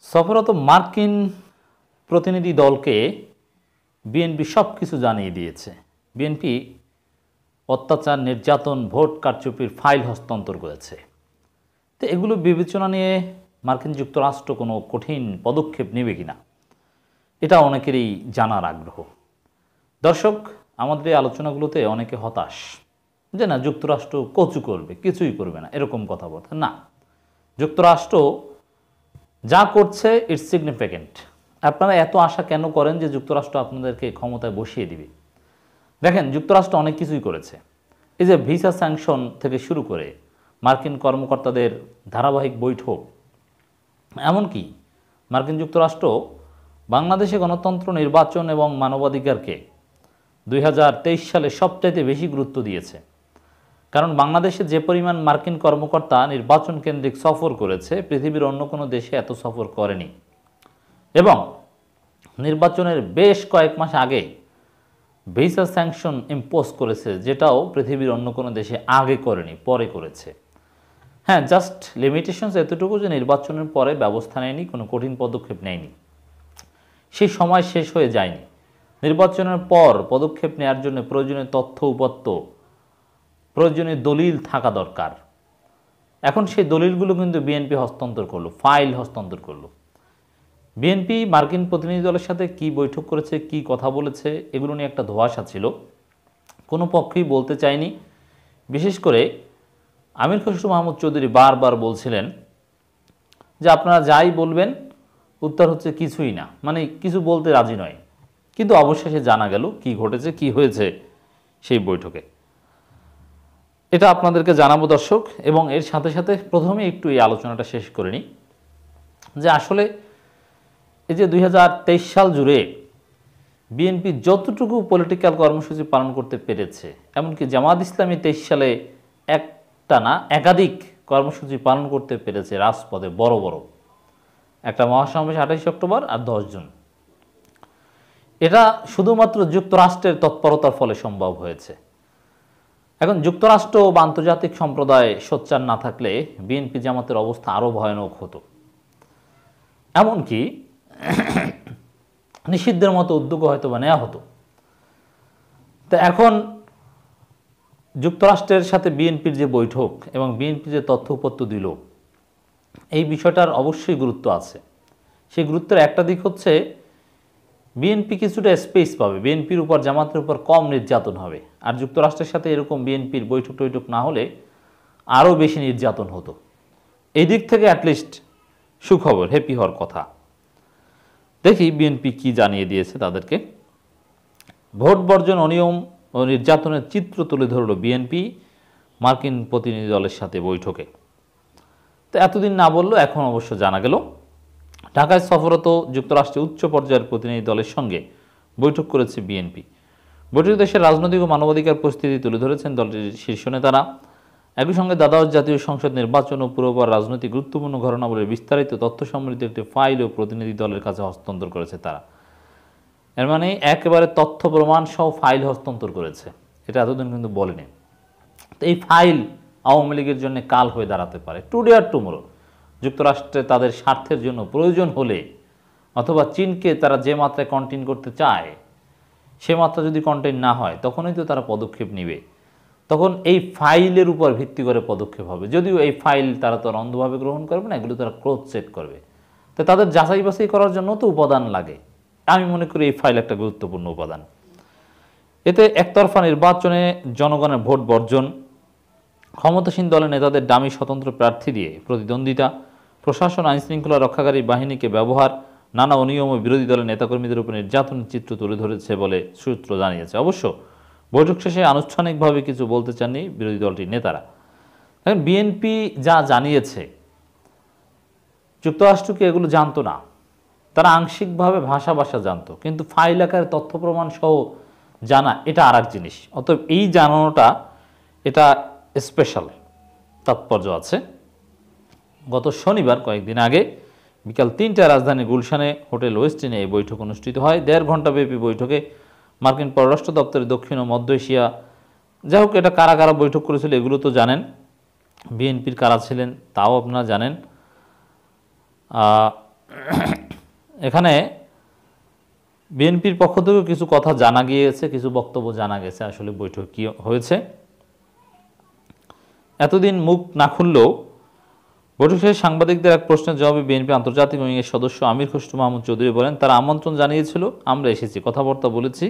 সফররত মার্কিন প্রতিনিধি দলকে বিএনপি সব কিছু জানিয়ে দিয়েছে। বিএনপি অত্যাচার, নির্যাতন, ভোট কারচুপির ফাইল হস্তান্তর করেছে। তো এগুলো বিবেচনা নিয়ে মার্কিন যুক্তরাষ্ট্র কোনো কঠিন পদক্ষেপ নেবে কিনা, এটা অনেকেরই জানার আগ্রহ। দর্শক, আমাদের এই আলোচনাগুলোতে অনেকে হতাশ যে না, যুক্তরাষ্ট্র কচু করবে, কিছুই করবে না, এরকম কথাবার্তা না। যুক্তরাষ্ট্র যা করছে ইটস সিগনিফিক্যান্ট। আপনারা এত আশা কেন করেন যে যুক্তরাষ্ট্র আপনাদেরকে ক্ষমতায় বসিয়ে দিবে? দেখেন, যুক্তরাষ্ট্র অনেক কিছুই করেছে। এই যে ভিসা স্যাংশন থেকে শুরু করে মার্কিন কর্মকর্তাদের ধারাবাহিক বৈঠক, এমনকি মার্কিন যুক্তরাষ্ট্র বাংলাদেশে গণতন্ত্র, নির্বাচন এবং মানবাধিকারকে 2023 সালে সবচাইতে বেশি গুরুত্ব দিয়েছে। কারণ বাংলাদেশে যে পরিমাণ মার্কিন কর্মকর্তা নির্বাচন কেন্দ্রিক সফর করেছে, পৃথিবীর অন্য কোনো দেশে এত সফর করেনি। এবং নির্বাচনের বেশ কয়েক মাস আগে ভিসা স্যাংশন ইম্পোজ করেছে, যেটাও পৃথিবীর অন্য কোনো দেশে আগে করেনি, পরে করেছে। হ্যাঁ, জাস্ট লিমিটেশনস এতটুকু যে নির্বাচনের পরে ব্যবস্থা নেয়নি, কোনো কঠিন পদক্ষেপ নেয়নি। সেই সময় শেষ হয়ে যায়নি। নির্বাচনের পর পদক্ষেপ নেওয়ার জন্য প্রয়োজনীয় তথ্য উপাত্ত, প্রয়োজনীয় দলিল থাকা দরকার। এখন সেই দলিলগুলো কিন্তু বিএনপি হস্তান্তর করলো, ফাইল হস্তান্তর করলো। বিএনপি মার্কিন প্রতিনিধি দলের সাথে কি বৈঠক করেছে, কি কথা বলেছে, এগুলো নিয়ে একটা ধোঁয়াশা ছিল। কোনো পক্ষেই বলতে চায়নি। বিশেষ করে আমির খসরু মাহমুদ চৌধুরী বারবার বলছিলেন যে আপনারা যাই বলবেন উত্তর হচ্ছে কিছুই না, মানে কিছু বলতে রাজি নয়। কিন্তু অবশেষে জানা গেল কি ঘটেছে, কি হয়েছে সেই বৈঠকে। এটা আপনাদেরকে জানাবো দর্শক। এবং এর সাথে সাথে প্রথমে একটু এই আলোচনাটা শেষ করে নিই যে আসলে এই যে 2023 সাল জুড়ে বিএনপি যতটুকু পলিটিক্যাল কর্মসূচি পালন করতে পেরেছে, এমনকি জামাত ইসলামী 23 সালে একটা না একাধিক কর্মসূচি পালন করতে পেরেছে রাজপথে, বড় বড় একটা মহাসমাবেশ 28 অক্টোবর আর 10 জুন। এটা শুধুমাত্র যুক্তরাষ্ট্রের তৎপরতার ফলে সম্ভব হয়েছে। এখন যুক্তরাষ্ট্র বা আন্তর্জাতিক সম্প্রদায় সোচ্চার না থাকলে বিএনপি জামাতের অবস্থা আরও ভয়ানক হতো। এমনকি নিষিদ্ধের মতো উদ্যোগ হয়তো বা নেওয়া হতো। তো এখন যুক্তরাষ্ট্রের সাথে বিএনপির যে বৈঠক এবং বিএনপি যে তথ্য উপাত্ত দিল, এই বিষয়টার অবশ্যই গুরুত্ব আছে। সেই গুরুত্বের একটা দিক হচ্ছে বিএনপি কিছুটা স্পেস পাবে, বিএনপির উপর, জামাতের উপর কম নির্যাতন হবে। আর যুক্তরাষ্ট্রের সাথে এরকম বিএনপির বৈঠক টৈঠক না হলে আরও বেশি নির্যাতন হতো। এই দিক থেকে অ্যাটলিস্ট সুখবর, হ্যাপি হওয়ার কথা। দেখি বিএনপি কি জানিয়ে দিয়েছে তাদেরকে। ভোট বর্জন, অনিয়ম ও নির্যাতনের চিত্র তুলে ধরল বিএনপি মার্কিন প্রতিনিধি দলের সাথে বৈঠকে। তো এতদিন না বললো, এখন অবশ্য জানা গেল। ঢাকায় সফররত যুক্তরাষ্ট্রের উচ্চ পর্যায়ের প্রতিনিধি দলের সঙ্গে বৈঠক করেছে বিএনপি। বৈঠকে দেশের রাজনৈতিক ও মানবাধিকার পরিস্থিতি তুলে ধরেছেন দলটির শীর্ষ নেতারা। একই সঙ্গে দ্বাদশ জাতীয় সংসদ নির্বাচন ও পূর্বপর রাজনৈতিক গুরুত্বপূর্ণ ঘটনাবলীর বিস্তারিত তথ্য সমৃদ্ধ একটি ফাইল ও প্রতিনিধি দলের কাছে হস্তান্তর করেছে তারা। এর মানে একেবারে তথ্য প্রমাণ সহ ফাইল হস্তান্তর করেছে। এটা এতদিন কিন্তু বলেনি। তো এই ফাইল আওয়ামী লীগের জন্য কাল হয়ে দাঁড়াতে পারে, টুডে আর টুমোরো। যুক্তরাষ্ট্রে তাদের স্বার্থের জন্য প্রয়োজন হলে, অথবা চীনকে তারা যে মাত্রায় কন্টেইন করতে চায় সে মাত্রা যদি কন্টেইন না হয়, তখনই তো তারা পদক্ষেপ নেবে। তখন এই ফাইলের উপর ভিত্তি করে পদক্ষেপ হবে। যদিও এই ফাইল তারা তো অন্ধভাবে গ্রহণ করবে না, এগুলো তারা ক্রস চেক করবে। তো তাদের যাচাই বাছাই করার জন্য তো উপাদান লাগে। আমি মনে করি এই ফাইল একটা গুরুত্বপূর্ণ উপাদান। এতে একতরফা নির্বাচনে জনগণের ভোট বর্জন, ক্ষমতাসীন দলের নেতাদের ডামি স্বতন্ত্র প্রার্থী দিয়ে প্রতিদ্বন্দ্বিতা, প্রশাসন আইনশৃঙ্খলা রক্ষাকারী বাহিনীকে ব্যবহার, নানা অনিয়ম ও বিরোধী দলের নেতাকর্মীদের উপর নির্যাতনের চিত্র তুলে ধরেছে বলে সূত্র জানিয়েছে। অবশ্য বৈঠক শেষে আনুষ্ঠানিকভাবে কিছু বলতে চাননি বিরোধী দলটির নেতারা। এখন বিএনপি যা জানিয়েছে, যুক্তরাষ্ট্রকে এগুলো জানতো না। তারা আংশিকভাবে ভাষা জানতো, কিন্তু ফাইল আকারে তথ্য প্রমাণ সহ জানা এটা আর এক জিনিস। অতএব এই জানানোটা এটা স্পেশাল তাৎপর্য আছে। গত শনিবার কয়েকদিন আগে বিকাল 3টায় রাজধানী গুলশানে হোটেল ওয়েস্টিনে এই বৈঠক অনুষ্ঠিত হয়। 1.5 ঘণ্টাব্যাপী বৈঠকে মার্কিন পররাষ্ট্র দপ্তরের দক্ষিণ ও মধ্য এশিয়া, যাই হোক এটা কারা কারা বৈঠক করেছিল এগুলো তো জানেন, বিএনপির কারা ছিলেন তাও আপনারা জানেন। এখানে বিএনপির পক্ষ থেকেও কিছু কথা জানা গিয়েছে, কিছু বক্তব্য জানা গেছে আসলে বৈঠক কী হয়েছে। এতদিন মুখ না খুললেও বৈঠক শেষে সাংবাদিকদের এক প্রশ্নের জবাবে বিএনপি আন্তর্জাতিক উইংয়ের সদস্য আমির খসরু মাহমুদ চৌধুরী বলেন, তারা আমন্ত্রণ জানিয়েছিল, আমরা এসেছি, কথাবার্তা বলেছি,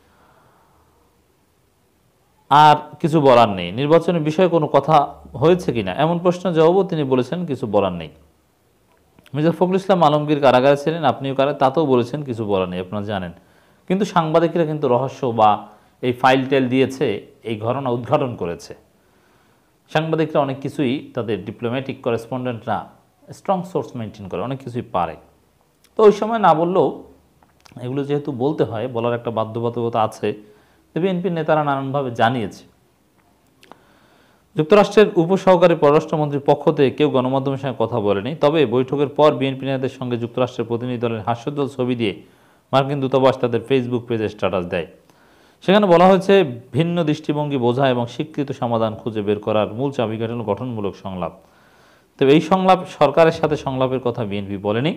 আর কিছু বলার নেই। নির্বাচনের বিষয়ে কোনো কথা হয়েছে কিনা এমন প্রশ্নের জবাবও তিনি বলেছেন কিছু বলার নেই। মির্জা ফখরুল ইসলাম আলমগীর কারাগারে ছিলেন, আপনিও তাতেও বলেছেন কিছু বলার নেই, আপনারা জানেন। কিন্তু সাংবাদিকরা কিন্তু রহস্য বা এই ফাইল টেল দিয়েছে, এই ঘটনা উদ্ঘাটন করেছে। সাংবাদিকরা অনেক কিছুই, তাদের ডিপ্লোম্যাটিক করেসপন্ডেন্টরা স্ট্রং সোর্স মেনটেন করে, অনেক কিছুই পারে। তো ওই সময় না বললেও এগুলো যেহেতু বলতে হয়, বলার একটা বাধ্যবাধকতা আছে, বিএনপির নেতারা নানানভাবে জানিয়েছে। যুক্তরাষ্ট্রের উপসহকারী পররাষ্ট্রমন্ত্রীর পক্ষ থেকে কেউ গণমাধ্যমের সঙ্গে কথা বলেনি। তবে বৈঠকের পর বিএনপি নেতাদের সঙ্গে যুক্তরাষ্ট্রের প্রতিনিধি দলের হাস্যোজ্জ্বল ছবি দিয়ে মার্কিন দূতাবাস তাদের ফেসবুক পেজে স্ট্যাটাস দেয়। সেখানে বলা হয়েছে, ভিন্ন দৃষ্টিভঙ্গি বোঝা এবং স্বীকৃত সমাধান খুঁজে বের করার মূল চাবিকাঠি হল গঠনমূলক সংলাপ। তবে এই সংলাপ, সরকারের সাথে সংলাপের কথা বিএনপি বলেনি।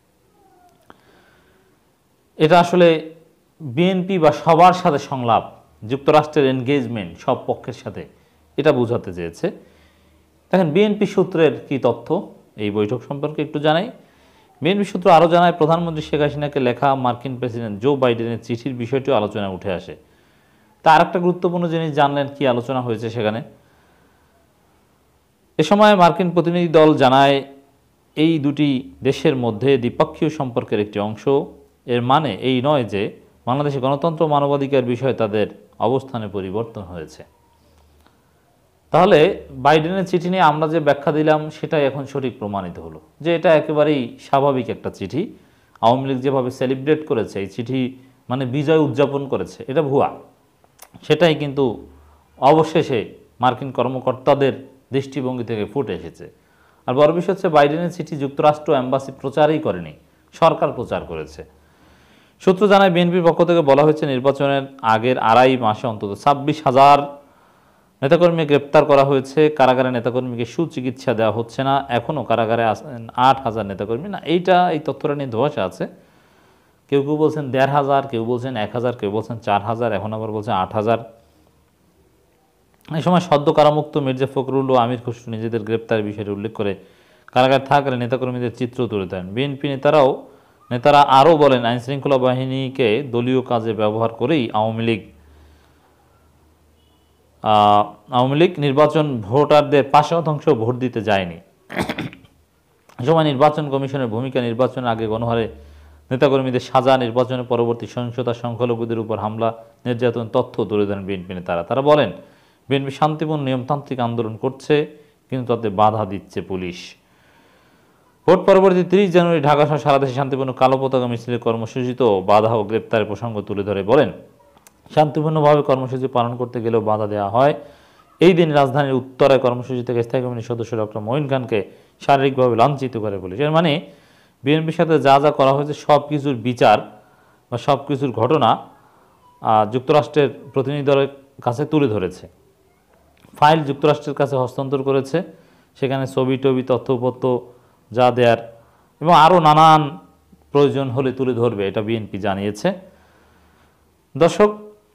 এটা আসলে বিএনপি বা সবার সাথে সংলাপ, যুক্তরাষ্ট্রের এনগেজমেন্ট সব পক্ষের সাথে, এটা বোঝাতে চেয়েছে। দেখেন বিএনপি সূত্রের কি তথ্য এই বৈঠক সম্পর্কে একটু জানাই। বিএনপি সূত্র আরও জানায়, প্রধানমন্ত্রী শেখ হাসিনাকে লেখা মার্কিন প্রেসিডেন্ট জো বাইডেনের চিঠির বিষয়টিও আলোচনায় উঠে আসে। তার একটা গুরুত্বপূর্ণ জিনিস জানলেন, কি আলোচনা হয়েছে সেখানে। এ সময় মার্কিন প্রতিনিধি দল জানায়, এই দুটি দেশের মধ্যে দ্বিপক্ষীয় সম্পর্কের একটি অংশ। এর মানে এই নয় যে বাংলাদেশে গণতন্ত্র মানবাধিকার বিষয়ে তাদের অবস্থানে পরিবর্তন হয়েছে। তাহলে বাইডেনের চিঠি নিয়ে আমরা যে ব্যাখ্যা দিলাম সেটাই এখন সঠিক প্রমাণিত হলো যে এটা একেবারেই স্বাভাবিক একটা চিঠি। আওয়ামী লীগ যেভাবে সেলিব্রেট করেছে, এই চিঠি মানে বিজয় উদযাপন করেছে, এটা ভুয়া। সেটাই কিন্তু অবশেষে মার্কিন কর্মকর্তাদের দৃষ্টিভঙ্গি থেকে ফুটে এসেছে। আর বড় বিষয় হচ্ছে, বাইডেনের চিঠি যুক্তরাষ্ট্র এম্বাসি প্রচারই করেনি, সরকার প্রচার করেছে। সূত্র জানায়, বিএনপির পক্ষ থেকে বলা হয়েছে, নির্বাচনের আগের 2.5 মাসে অন্তত 26,000 নেতাকর্মী গ্রেপ্তার করা হয়েছে। কারাগারে নেতাকর্মীকে সুচিকিৎসা দেওয়া হচ্ছে না, এখনও কারাগারে আছেন 8,000 নেতাকর্মী। না, এই তথ্যটা নিয়ে ধোঁয়াশা আছে। কেউ কেউ বলছেন 1,500, কেউ বলছেন 1,000, কেউ বলছেন 4,000, এখন আবার বলছেন 8,000। এই সময় সদ্য কারামুক্ত মির্জা ফখরুল ও আমির খসরু নিজেদের গ্রেপ্তারের বিষয়টি উল্লেখ করে কারাগারে থাকাকালে নেতাকর্মীদের চিত্র তুলে দেন। বিএনপি নেতারা আরও বলেন, আইনশৃঙ্খলা বাহিনীকে দলীয় কাজে ব্যবহার করেই আওয়ামী লীগ নির্বাচন ভোটারদের 5% ভোট দিতে যায়নি। এ সময় নির্বাচন কমিশনের ভূমিকা, নির্বাচনের আগে গণহারে নেতাকর্মীদের সাজা, নির্বাচনের পরবর্তী সহিংসতা, সংখ্যালঘুদের উপর হামলা, নির্যাতন তথ্য তুলে দেন বিএনপি নেতারা। তারা বলেন, বিএনপি শান্তিপূর্ণ নিয়মতান্ত্রিক আন্দোলন করছে, কিন্তু তাতে বাধা দিচ্ছে পুলিশ। ভোট পরবর্তী 30 জানুয়ারি ঢাকা সহ সারা দেশে শান্তিপূর্ণ কালো পতাকা মিছিলের কর্মসূচিতেও বাধা ও গ্রেপ্তারের প্রসঙ্গ তুলে ধরে বলেন, শান্তিপূর্ণভাবে কর্মসূচি পালন করতে গেলেও বাধা দেওয়া হয়। এই দিন রাজধানীর উত্তরায় কর্মসূচি থেকে স্থায়ী কমিটির সদস্য ডক্টর মঈন খানকে শারীরিকভাবে লাঞ্ছিত করে পুলিশ। এর মানে বিএনপির সাথে যা যা করা হয়েছে সব কিছুর বিচার বা সব কিছুর ঘটনা যুক্তরাষ্ট্রের প্রতিনিধি দলের কাছে তুলে ধরেছে। ফাইল যুক্তরাষ্ট্রের কাছে হস্তান্তর করেছে, সেখানে ছবি টবি তথ্যপত্র যা দেয়ার এবং আরও নানান প্রয়োজন হলে তুলে ধরবে, এটা বিএনপি জানিয়েছে। দর্শক,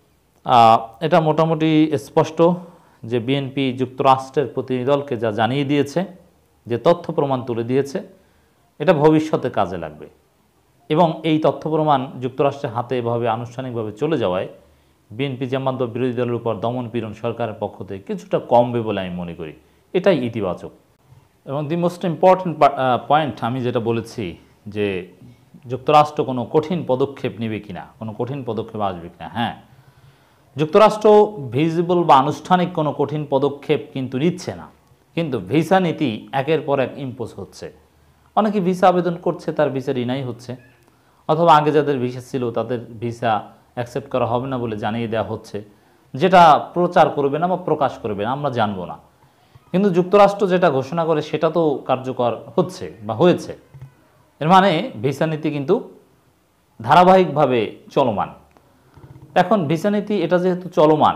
এটা মোটামুটি স্পষ্ট যে বিএনপি যুক্তরাষ্ট্রের প্রতিনিধি দলকে যা জানিয়ে দিয়েছে, যে তথ্য প্রমাণ তুলে দিয়েছে, এটা ভবিষ্যতে কাজে লাগবে। এবং এই তথ্য প্রমাণ যুক্তরাষ্ট্রের হাতে এভাবে আনুষ্ঠানিকভাবে চলে যাওয়ায় বিএনপি জামাত বা বিরোধী দলের উপর দমন পীড়ন সরকারের পক্ষ থেকে কিছুটা কমবে বলে আমি মনে করি। এটাই ইতিবাচক। এবং দি মোস্ট ইম্পর্ট্যান্ট পয়েন্ট আমি যেটা বলেছি, যে যুক্তরাষ্ট্র কোনো কঠিন পদক্ষেপ নেবে কিনা, কোনো কঠিন পদক্ষেপ আসবে কিনা। হ্যাঁ, যুক্তরাষ্ট্র ভিজিবল বা আনুষ্ঠানিক কোনো কঠিন পদক্ষেপ কিন্তু নিচ্ছে না, কিন্তু ভিসা নীতি একের পর এক ইম্পোজ হচ্ছে। অনেকে ভিসা আবেদন করছে, তার ভিসা ডিনাই হচ্ছে, অথবা আগে যাদের ভিসা ছিল তাদের ভিসা অ্যাকসেপ্ট করা হবে না বলে জানিয়ে দেওয়া হচ্ছে, যেটা প্রচার করবে না বা প্রকাশ করবে না, আমরা জানবো না। কিন্তু যুক্তরাষ্ট্র যেটা ঘোষণা করে সেটা তো কার্যকর হচ্ছে বা হয়েছে। এর মানে ভিসা নীতি কিন্তু ধারাবাহিকভাবে চলমান। এখন ভিসা নীতি এটা যেহেতু চলমান,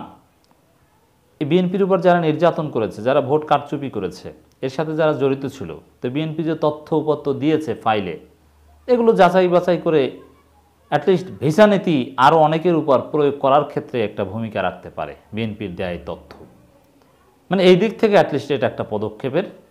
এই বিএনপির উপর যারা নির্যাতন করেছে, যারা ভোট কারচুপি করেছে, এর সাথে যারা জড়িত ছিল, তো বিএনপি যে তথ্য উপত্য দিয়েছে ফাইলে, এগুলো যাচাই বাছাই করে অ্যাটলিস্ট ভিসা নীতি আরও অনেকের উপর প্রয়োগ করার ক্ষেত্রে একটা ভূমিকা রাখতে পারে বিএনপির দেয়া এই তথ্য। মানে এই দিক থেকে অ্যাটলিস্ট এটা একটা পদক্ষেপের